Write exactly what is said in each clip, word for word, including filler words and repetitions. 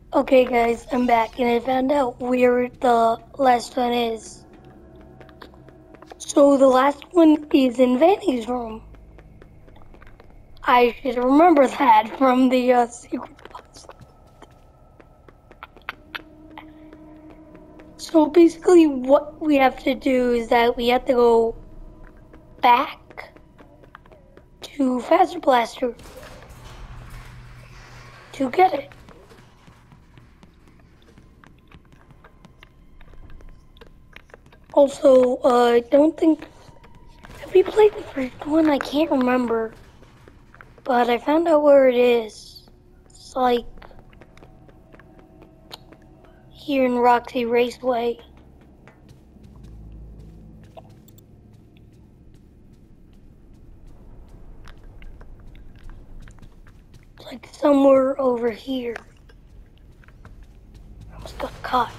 Okay guys, I'm back and I found out where the last one is. So the last one is in Vanny's room. I should remember that from the uh, secret puzzle. So basically what we have to do is that we have to go back to Faster Blaster to get it. Also, uh, I don't think... Have we played the first one? I can't remember. But I found out where it is. It's like... here in Roxy Raceway. It's like somewhere over here. I almost got caught.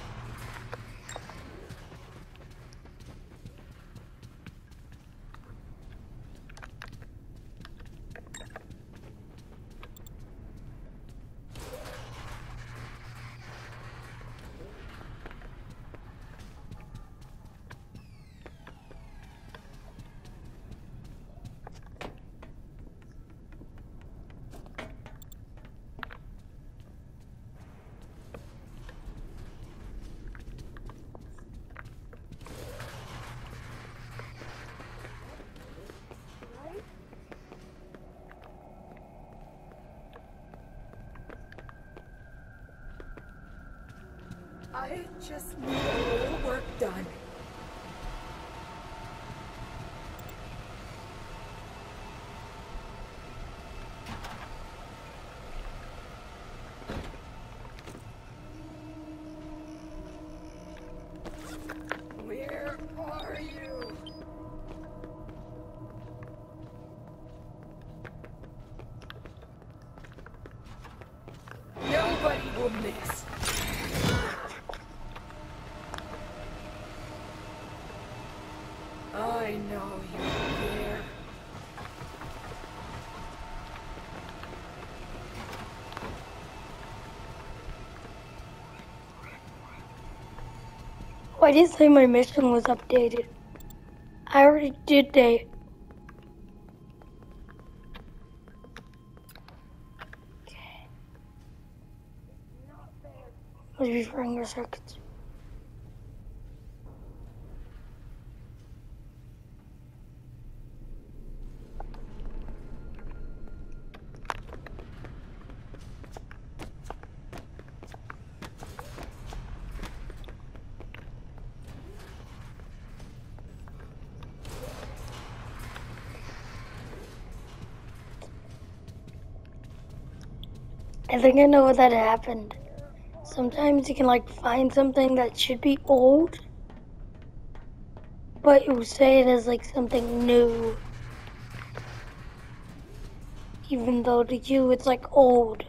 I just need a little work done. Where are you? Nobody will miss. I know you're here. Why did you say my mission was updated? I already did that. Okay. Was referring your circuits. I think I know what that happened. Sometimes you can like find something that should be old, but you say it as like something new. Even though to you it's like old.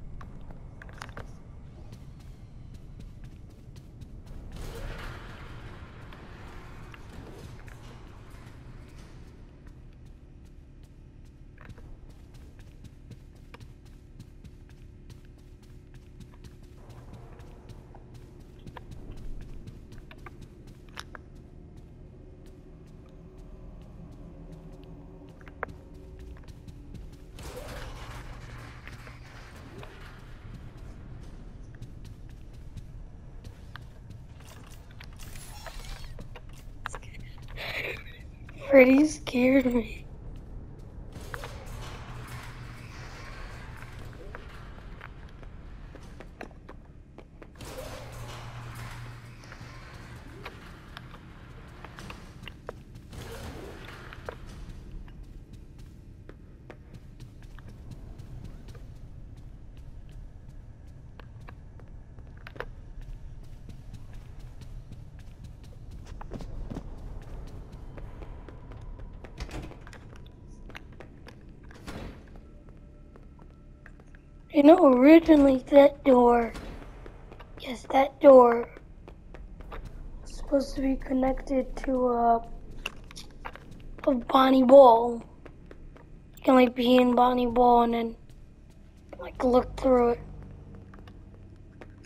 Freddy scared me. You know, originally that door, yes, that door was supposed to be connected to a, a Bonnie Ball. You can like be in Bonnie Ball and then like look through it.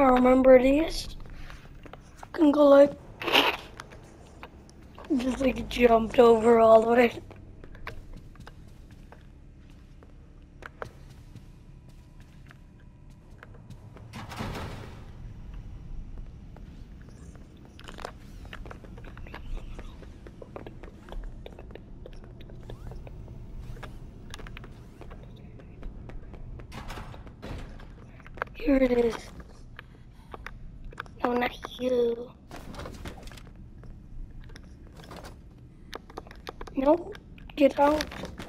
I remember this. Can go like, just like jumped over all the way. Here it is. No, not you. No, get out.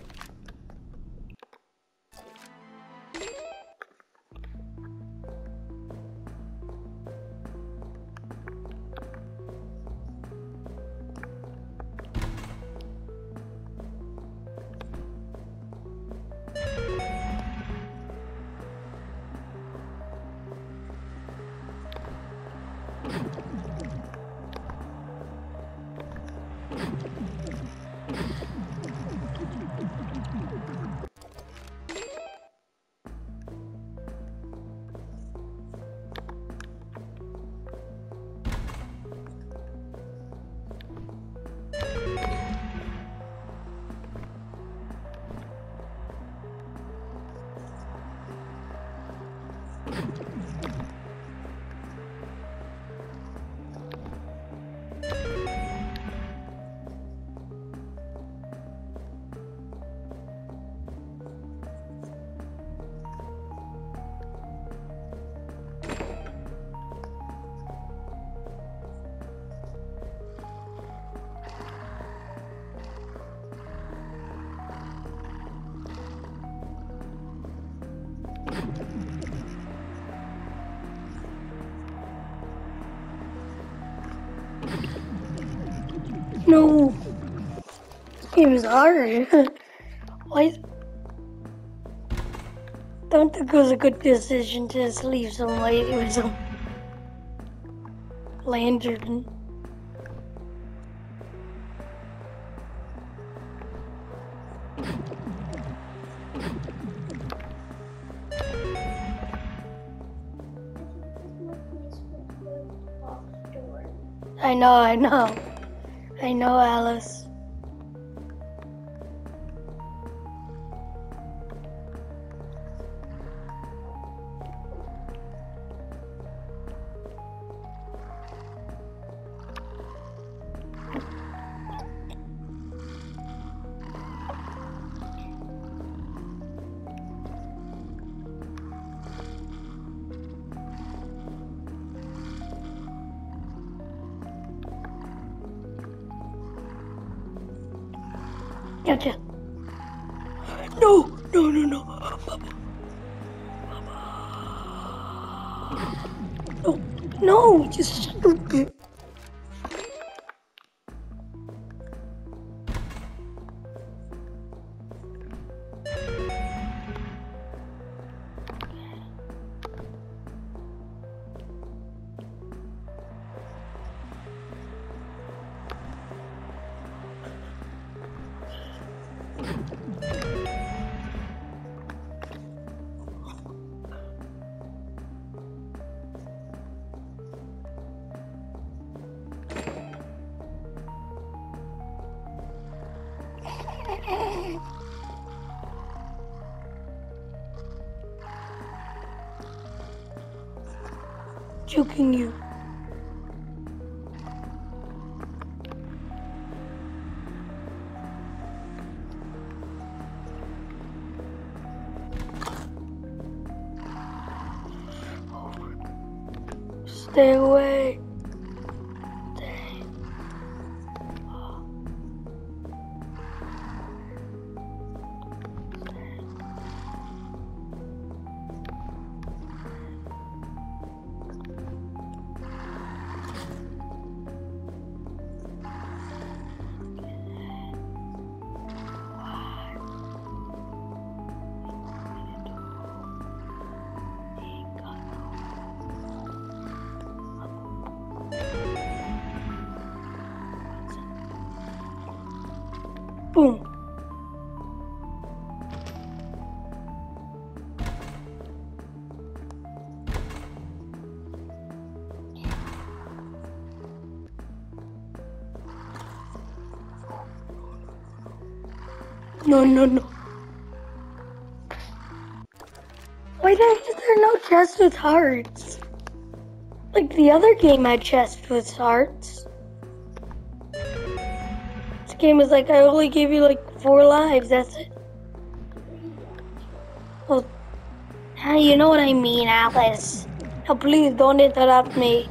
No. This game is hard. Why? Don't think it was a good decision to just leave some lady with some lantern. I know, I know. I know, Alice. Gotcha. No, no, no, no. Papa. Papa. No, no, you stupid. Joking you. Stay away. Stay. No, no, no. Why is there no chest with hearts? Like the other game had chest with hearts. This game is like, I only gave you like four lives, that's it. Well, you know what I mean, Alice. Now please don't interrupt me.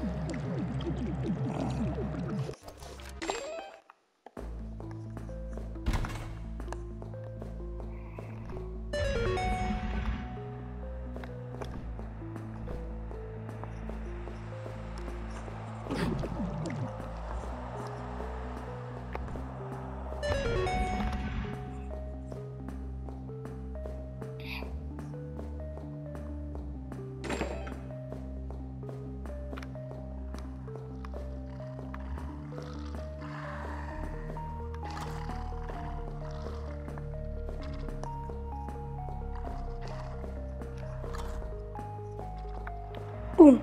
Boom.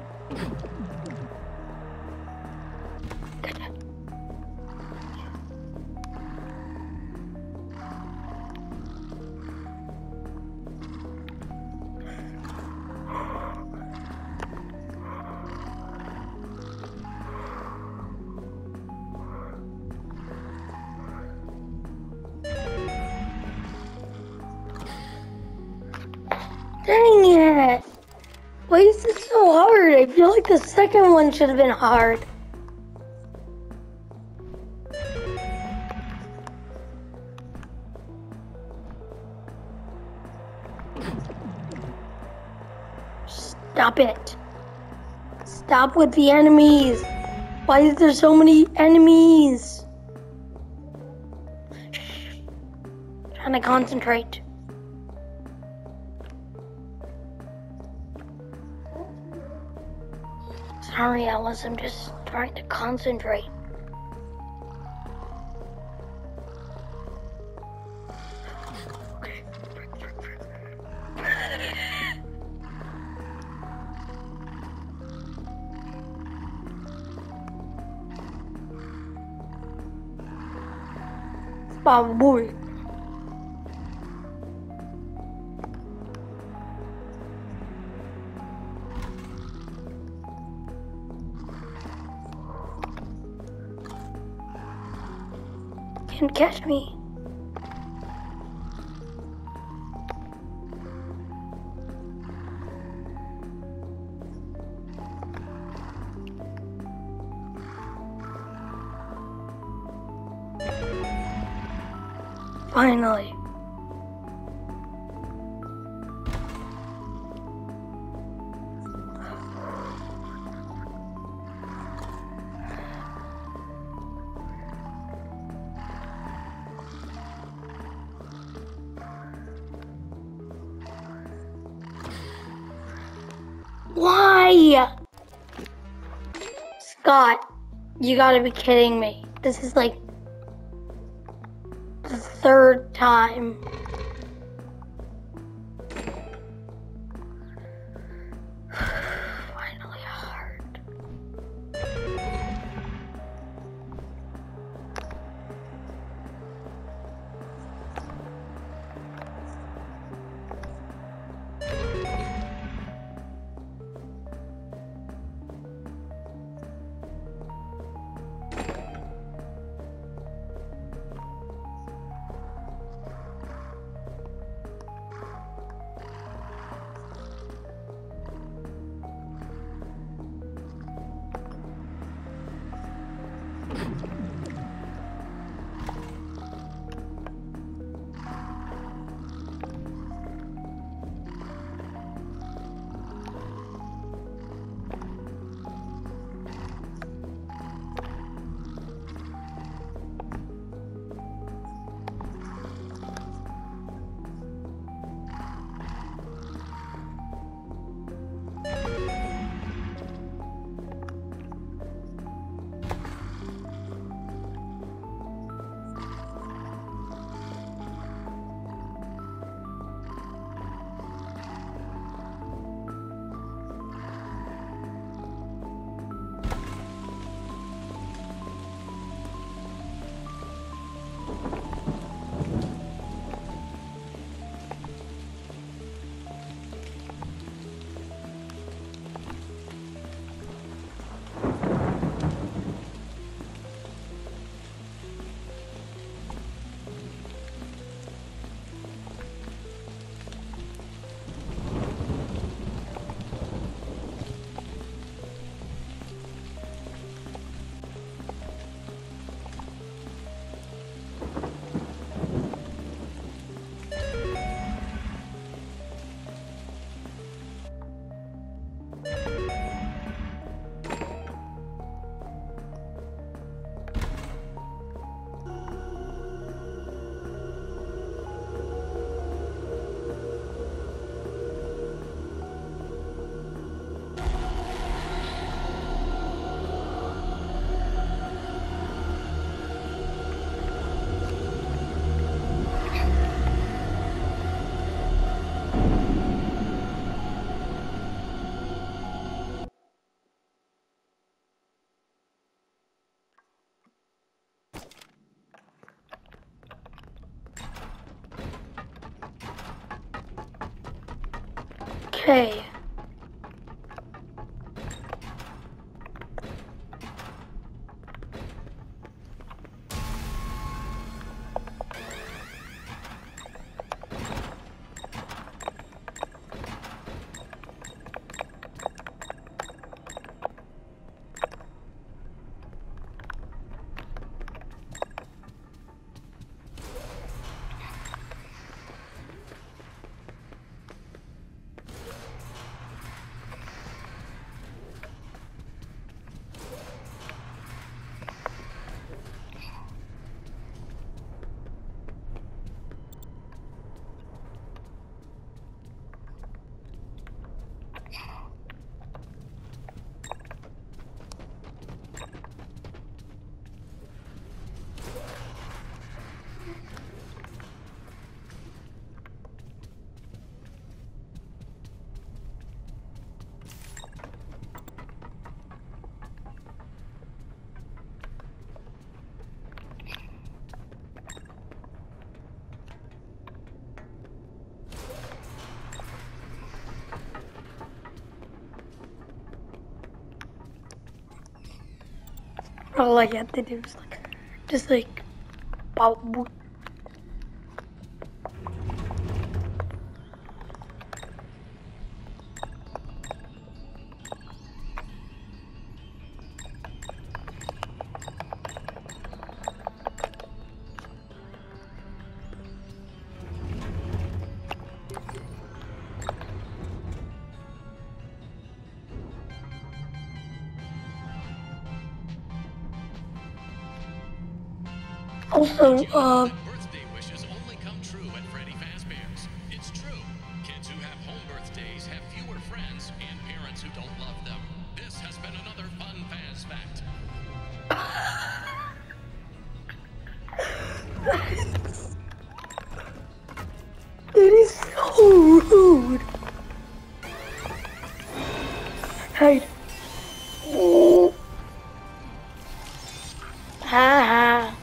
Gotcha. Dang it! Why is this so hard? I feel like the second one should have been hard. Stop it. Stop with the enemies. Why is there so many enemies? Shh. Trying to concentrate. Sorry, Alice, I'm just trying to concentrate. Okay. Baba boy. Can't catch me. Finally. Why? Scott, you gotta be kidding me. This is like the third time. Finally hard. Okay. All I had to do was like, just like, bow, boop. Also, uh, birthday wishes only come true at Freddy Fazbear's. It's true. Kids who have home birthdays have fewer friends and parents who don't love them. This has been another fun Faz fact. it is so rude. Hey. Ha ha.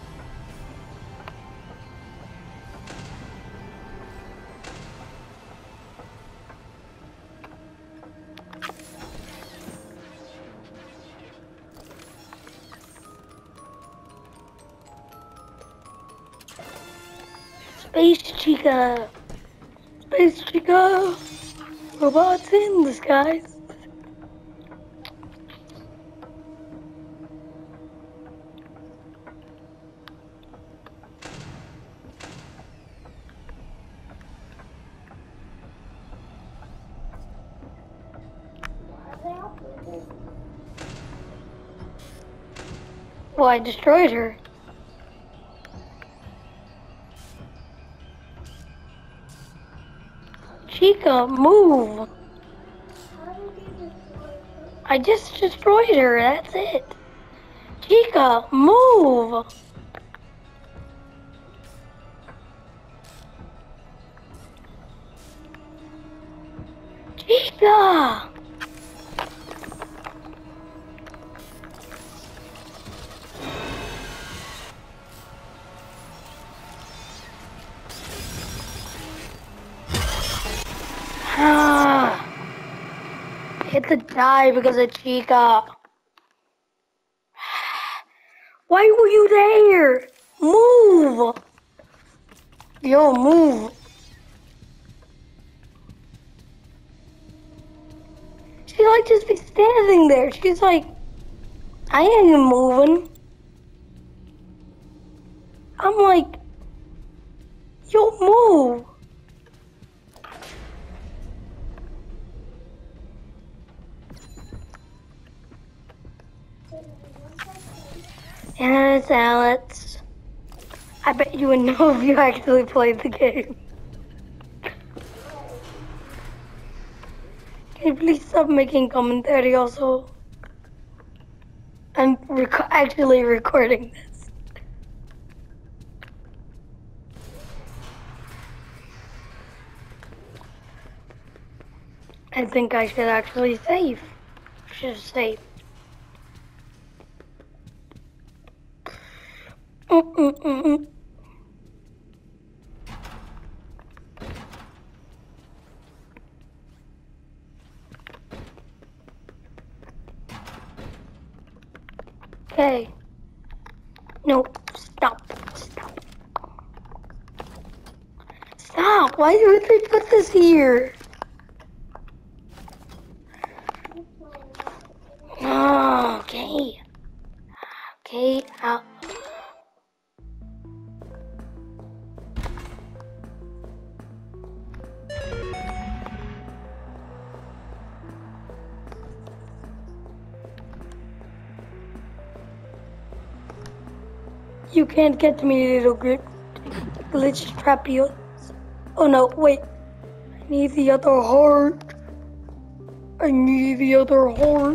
Space Chica. Space Chica. Robots in disguise. Well, I destroyed her. Chica, move! I just destroyed her, that's it. Chica, move! Chica! Ah! Hit the die because of Chica. Why were you there? Move! Yo, move. She like just be standing there. She's like, I ain't moving. I'm like, yo, move. Yes, Alex. I bet you would know if you actually played the game. Can you please stop making commentary also? I'm rec- actually recording this. I think I should actually save. Should save. Mm-mm-mm-mm. Okay. No, stop. Stop. Stop. Why would they put this here? Oh, okay. Okay, out. You can't get to me, little grit. Glitch trapeos. Oh no, wait. I need the other heart. I need the other heart.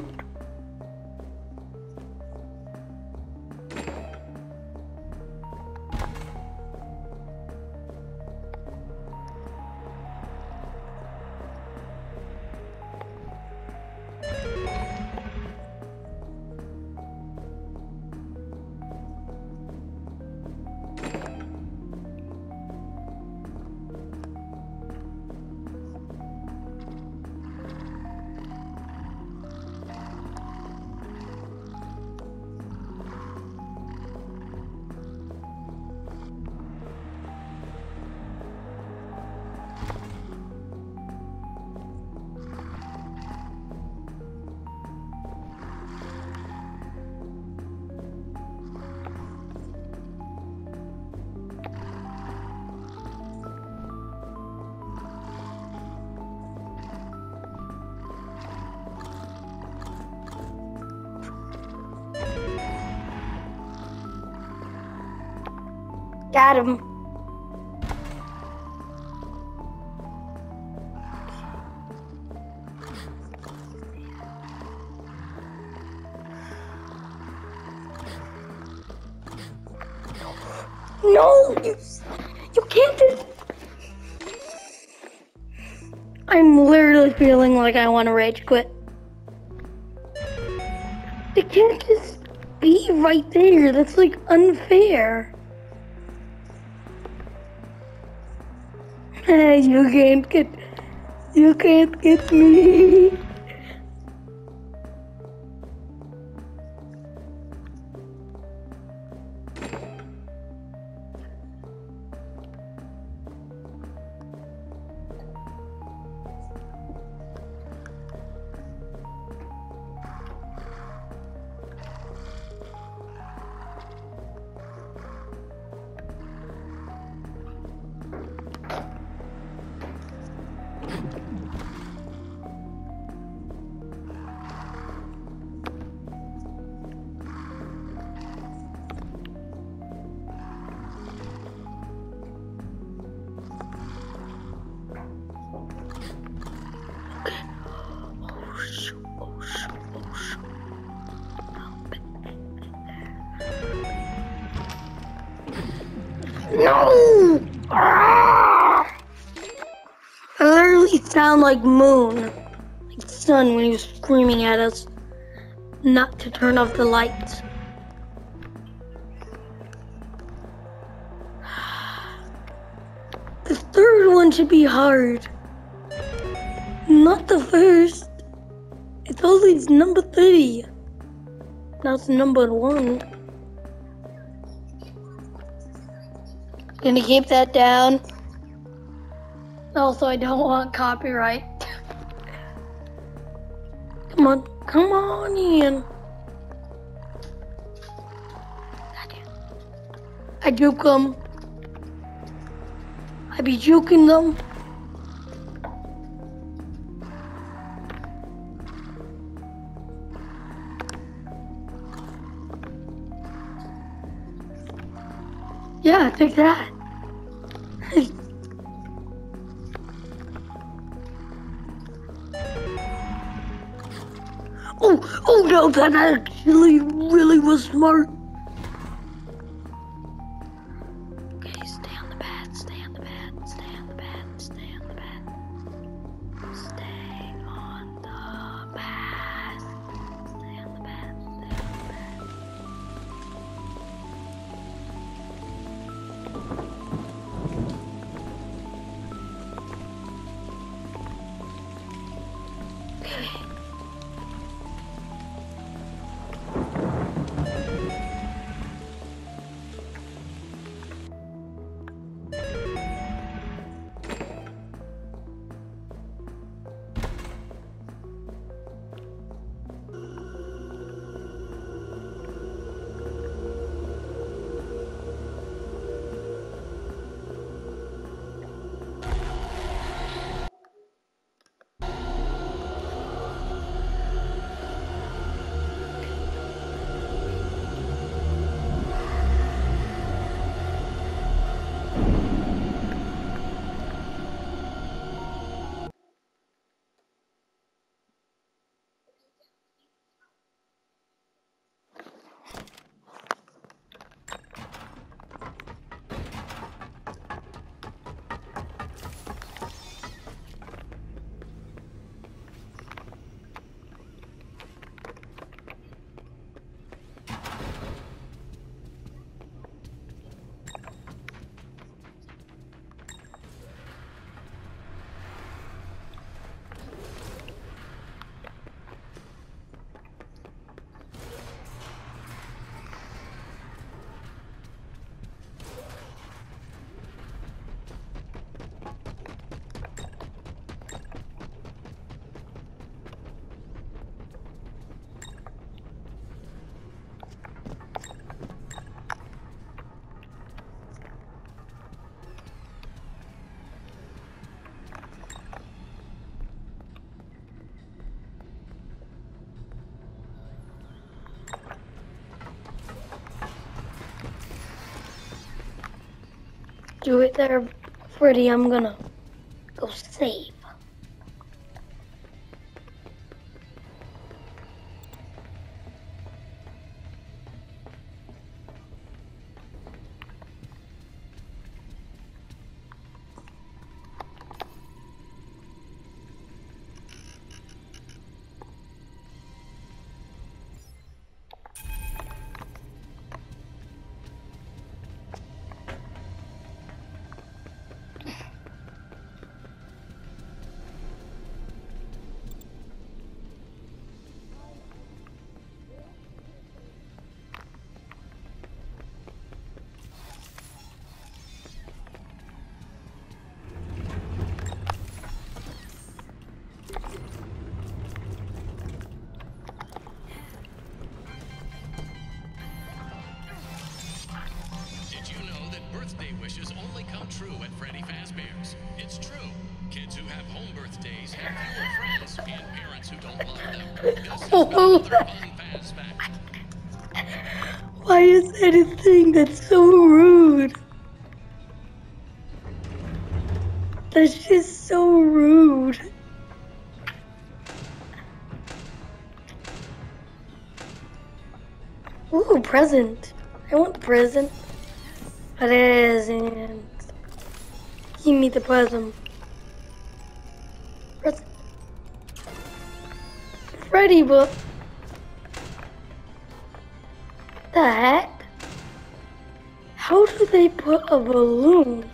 Got him. No, you, you can't just... I'm literally feeling like I want to rage quit. They can't just be right there. That's like unfair. Hey, you can't get, you can't get me. No! Ah! I literally sound like Moon, like Sun when he was screaming at us not to turn off the lights. The third one should be hard, not the first. It's always number three. Now it's number one. Gonna keep that down. Also, I don't want copyright. Come on, come on in. I juke them. I be juking them. Yeah, take that. oh, oh no, that actually really was smart. Okay, stay on the bed, stay on the bed, stay on the bed, stay on the bed. Stay on the bed. Stay on the bed, stay on the bed. do it there, Freddy. I'm gonna go save. Did you know that birthday wishes only come true at Freddy Fazbear's? It's true. Kids who have home birthdays have fewer friends and parents who don't love them. This has been another fun Faz fact. Why is that a thing? That's so rude. That's just so rude. Ooh, present. I want the present. Present. Give me the present. Present. Freddy, but the heck? How do they put a balloon?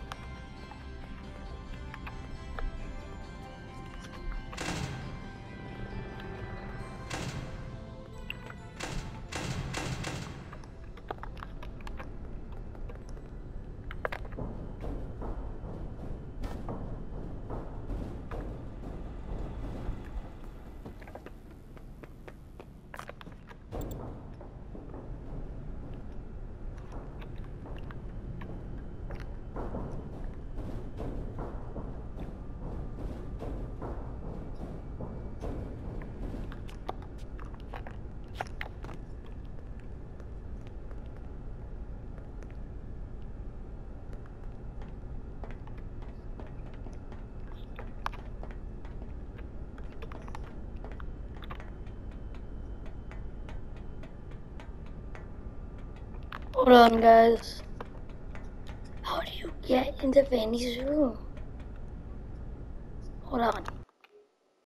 Hold on, guys. How do you get into Fanny's room? Hold on.